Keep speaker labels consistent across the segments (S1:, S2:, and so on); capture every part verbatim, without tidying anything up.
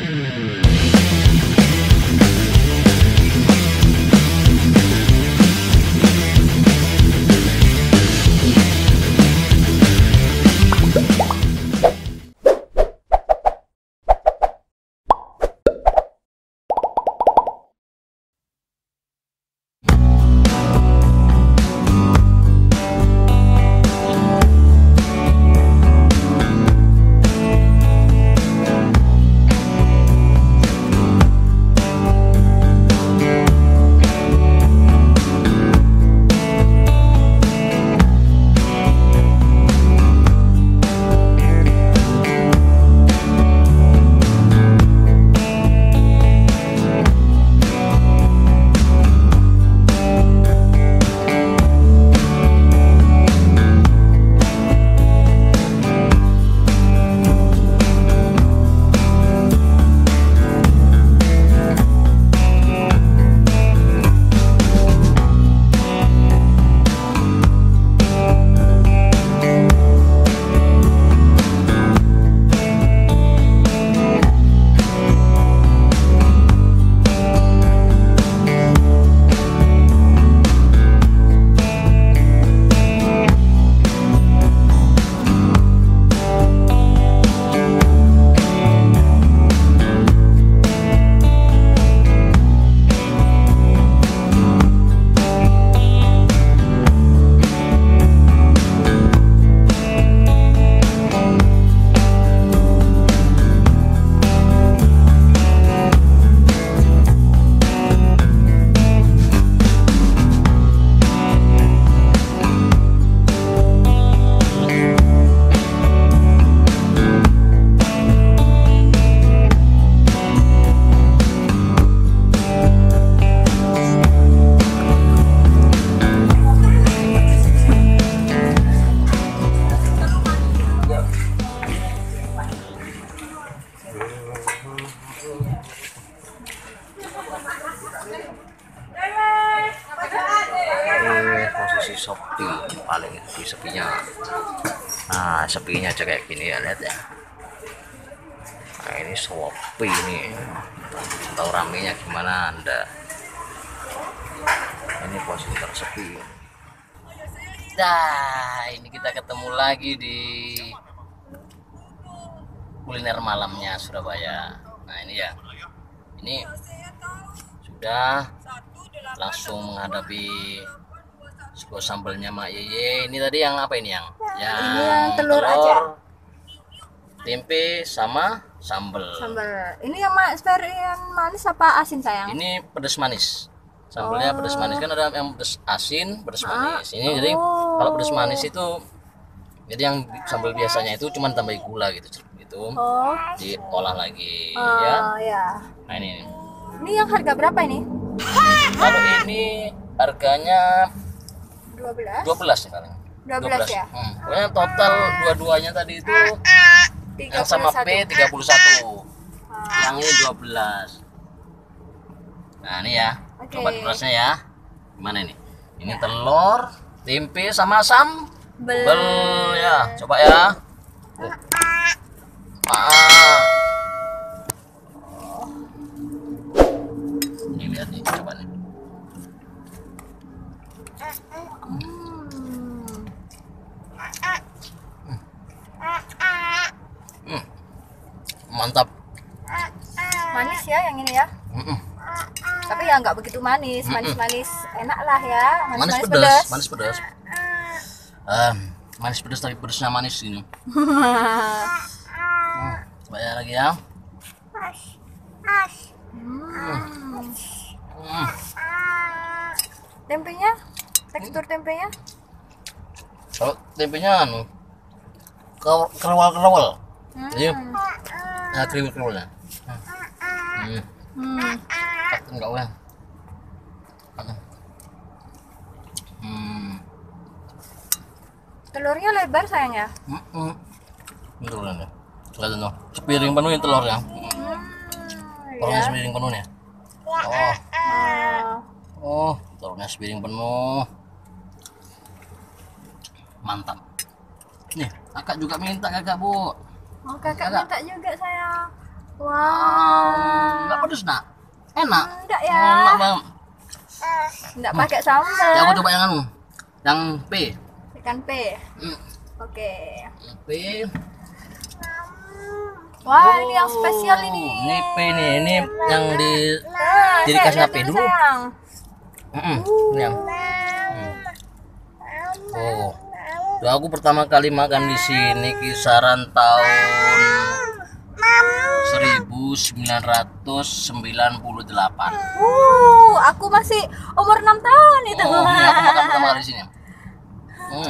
S1: sepi, paling itu sepinya. Nah, sepinya aja kayak gini ya, lihat ya. Nah, ini sepi ini. Tahu ramenya gimana Anda? Ini posisi tersepi. Nah, ini kita ketemu lagi di kuliner malamnya Surabaya. Nah, ini ya. Ini sudah langsung menghadapi sebuah sambelnya Mak Yeye. Ini tadi yang apa ini yang? Yang,
S2: yang telur, telur aja.
S1: Tempe sama sambel.
S2: Sambel. Ini yang yang manis apa asin sayang?
S1: Ini pedas manis. Sambelnya oh. pedas manis, kan ada yang pedas asin, pedas ah. manis. Ini oh. jadi kalau pedas manis itu, jadi yang sambal biasanya itu cuma tambahin gula gitu, gitu. Oh. Diolah lagi, oh, ya. ya. Nah ini.
S2: Ini yang harga berapa ini?
S1: Kalau ini harganya
S2: dua belas.
S1: dua belas ya paling.
S2: dua belas ya.
S1: Hmm. Pokoknya total dua-duanya tadi itu yang sama P tiga puluh satu. Ah. Yang ini dua belas. Nah, ini ya. Okay. Coba berasnya ya. Gimana ini? Ini ya. Telur, tempe sama sambel ya. Coba ya. Oh. Ah. Ini lihat nih, coba nih. Hmm. Mantap.
S2: Manis ya yang ini ya. Mm-mm. Tapi ya nggak begitu manis, manis-manis enak lah ya.
S1: Manis, manis pedas, pedas, manis pedas. Um, manis pedas tapi pedasnya manis ini. hmm, coba ya lagi ya. Hmm.
S2: Hmm. Tempenya, tekstur tempenya.
S1: Kalau tempenya anu, kerawal-kerawal. Hmm. Jadi, nah kriwil-kriwilnya. Hmm. Hmm. Enggak ulang. Hmm.
S2: Telurnya lebar sayang ya?
S1: Hmm. Ini telurnya. Kelihatan tuh. Sepiring penuh ini telurnya. Hmm. Telurnya ya. Sepiring penuh nih. Oh. Oh, telurnya sepiring penuh. Mantap. Nih, kakak juga minta kakak, Bu.
S2: Oh, kakak, kakak. minta juga sayang. Wow.
S1: pedes nak? Enak.
S2: Enggak ya.
S1: Enak banget.
S2: Enggak pakai sambal.
S1: Ya aku coba yang anu, yang P.
S2: Ikan P.
S1: Hmm.
S2: Oke.
S1: P.
S2: Wah,
S1: Oh,
S2: ini yang spesial ini.
S1: Ini P nih, ini yang di
S2: Nah,
S1: jadi kasih P dulu.
S2: Sayang.
S1: Mm-mm, ini yang. Hmm. Oh. Tuh, aku pertama kali makan di sini kisaran tahun seribu sembilan ratus sembilan puluh delapan.
S2: Uh, aku masih umur enam tahun itu.
S1: Oh, ini aku makan pertama kali di sini. Hmm.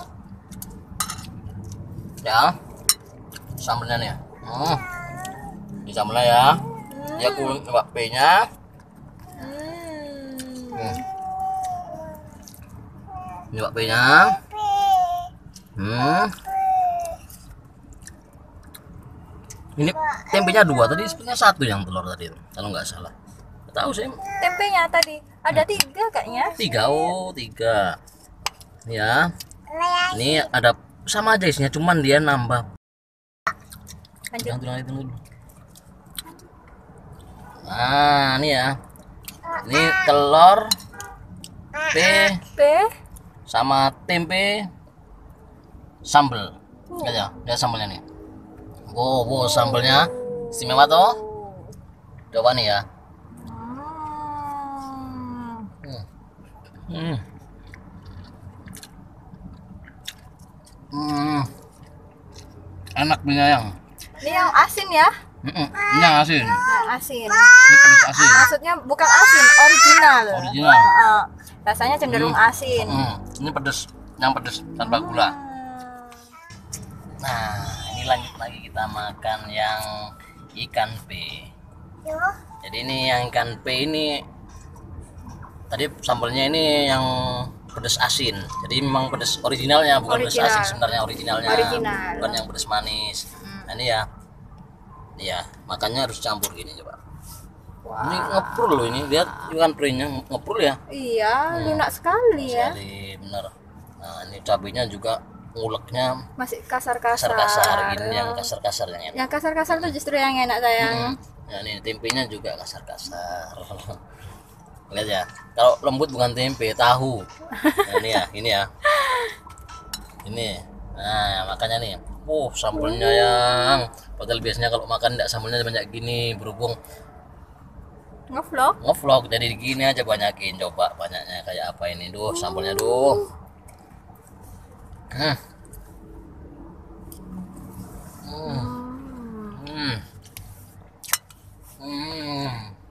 S1: Ya. Sambelnya nih. Hmm. Di sambelnya ya. Dia aku coba P-nya. Hmm. Ini coba P-nya. Hmm. Ini tempenya dua, tadi sebenarnya satu yang telur tadi itu, kalau nggak salah. Nggak tahu sih.
S2: Tempenya tadi ada tiga kayaknya.
S1: Tiga, oh tiga. Ya. Ini ada sama aja isinya, cuman dia nambah.
S2: Lanjut.
S1: Yang tulang itu dulu. Nah, ini ya. Ini telur P
S2: P.
S1: sama tempe sambel. Lihat ya, lihat sambelnya nih. Wow, wow, sambelnya istimewa toh. Coba nih ya. Hmm. Hmm. Hmm. Enak penyayang.
S2: Ini yang asin ya?
S1: Mm-mm. Ini yang asin.
S2: Nah, asin.
S1: Ini pedas asin.
S2: Maksudnya bukan asin, original.
S1: Original.
S2: Uh, rasanya cenderung
S1: Hmm.
S2: asin.
S1: Hmm. Ini pedas, yang pedas tanpa gula. Nah, ini lanjut lagi kita makan yang ikan P. Jadi ini yang ikan P ini tadi sambalnya ini yang pedas asin. Jadi memang pedas originalnya, bukan pedas
S2: Original.
S1: asin sebenarnya originalnya.
S2: Original.
S1: Bukan yang pedas manis.
S2: Hmm.
S1: Nah, ini ya. Iya, makannya harus campur gini coba.
S2: Wah.
S1: Ini ngeprul loh ini, lihat ikan P-nya ngeprul ya.
S2: Iya,
S1: Hmm.
S2: lunak sekali ya.
S1: Sekali bener. Nah, ini cabenya juga nguleknya
S2: Masih kasar-kasar.
S1: kasar-kasar, ini yang kasar-kasar yang enak.
S2: Yang kasar-kasar tuh justru yang enak sayang.
S1: Hmm. Nah, ini tempenya juga kasar-kasar. Lihat ya, kalau lembut bukan tempe, tahu. Nah, ini ya, ini ya. Ini. Nah, makanya nih. Oh, sambelnya yang padahal biasanya kalau makan enggak sambelnya banyak gini, berhubung
S2: Ngevlog.
S1: ngevlog jadi gini aja banyakin, coba banyaknya kayak apa ini. Duh, sambelnya duh. Hmm. Hmm. Hmm. Hmm.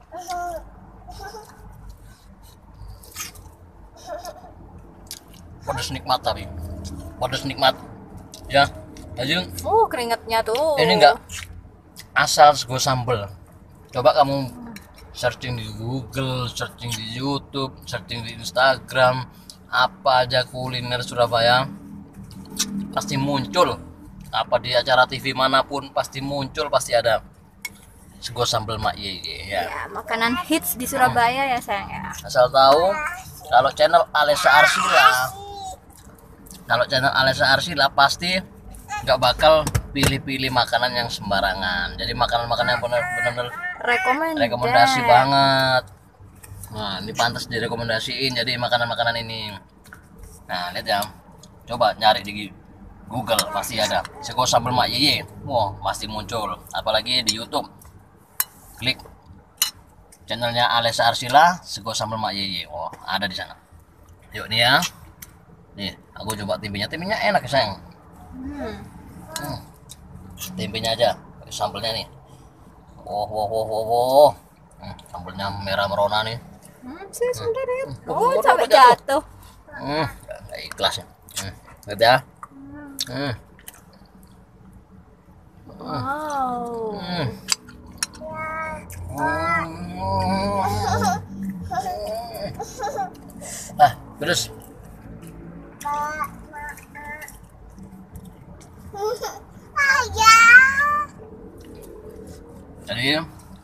S1: Pedas nikmat tapi. Pedas nikmat. Ya. Lanjut.
S2: Uh, keringetnya tuh.
S1: Ini enggak asal sego sambel. Coba kamu searching di Google, searching di YouTube, searching di Instagram, apa aja kuliner Surabaya pasti muncul. Apa di acara T V manapun pasti muncul, pasti ada sego sambal Mak Yeye ya.
S2: Ya, makanan hits di Surabaya ya sayang ya.
S1: Asal tahu kalau channel Alessa Arsila, kalau channel Alessa Arsila pasti nggak bakal pilih-pilih makanan yang sembarangan. Jadi makanan-makanan yang benar-benar
S2: Rekomend.
S1: rekomendasi banget. Nah, ini pantas direkomendasiin jadi makanan-makanan ini. Nah, lihat ya. Coba nyari di Google pasti ada sego sambal Mak Yeye. Wah, pasti muncul. Apalagi di YouTube. Klik channelnya Alessa Arsila, sego sambal Mak Yeye. Wah, ada di sana. Yuk nih ya. Nih, aku coba tempenya. Tempenya enak ya, sayang.
S2: Hmm.
S1: Hmm. Tempenya aja, pakai sambelnya nih. Oh, oh, oh, oh, oh. Hmm, sambelnya merah merona nih.
S2: Hmm, sih sebentar ya.
S1: Hmm.
S2: Oh,
S1: Oh,
S2: sampai
S1: udah jatuh.
S2: jatuh.
S1: Hmm, nggak ikhlas ya. Hmm, lihat ya. Hmm.
S2: Wow.
S1: Hmm. Hmm. Ah, terus. Jadi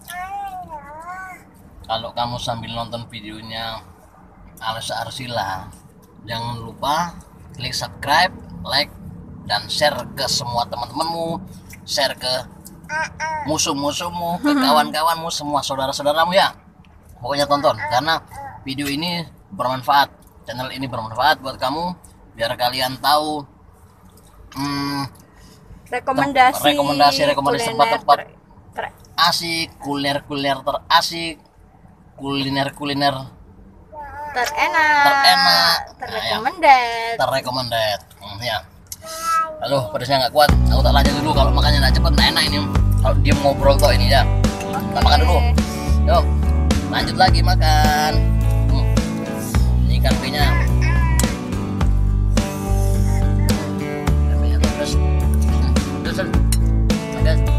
S1: kalau kamu sambil nonton videonya Alessa Arsila, jangan lupa klik subscribe, like, dan share ke semua teman-temanmu, share ke musuh-musuhmu, ke kawan-kawanmu, semua saudara-saudaramu ya. Pokoknya tonton karena video ini bermanfaat. Channel ini bermanfaat buat kamu biar kalian tahu hmm,
S2: rekomendasi
S1: rekomendasi rekomendasi tempat-tempat
S2: ter, ter,
S1: asik, kuliner-kuliner terasik, kuliner-kuliner
S2: terenak,
S1: terenak,
S2: terrekomended,
S1: nah, ya. terrekomended, hmm, ya. Aduh, pedasnya nggak kuat. Aku tak lanjut dulu kalau makannya nggak cepet, nggak enak ini. Kalau dia ngobrol kok ini ya. Kita makan dulu. Yuk, lanjut lagi makan. Hmm. Ini ikan nya. Ikan nya terus, terus, terus.